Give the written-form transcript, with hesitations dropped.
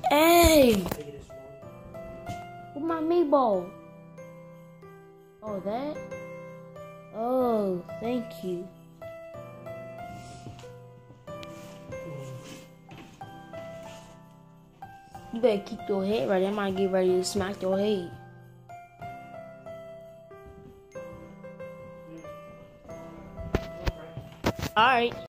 Hey! With my meatball. Oh, that? Oh, thank you. You better keep your head right. I might get ready to smack your head. Alright.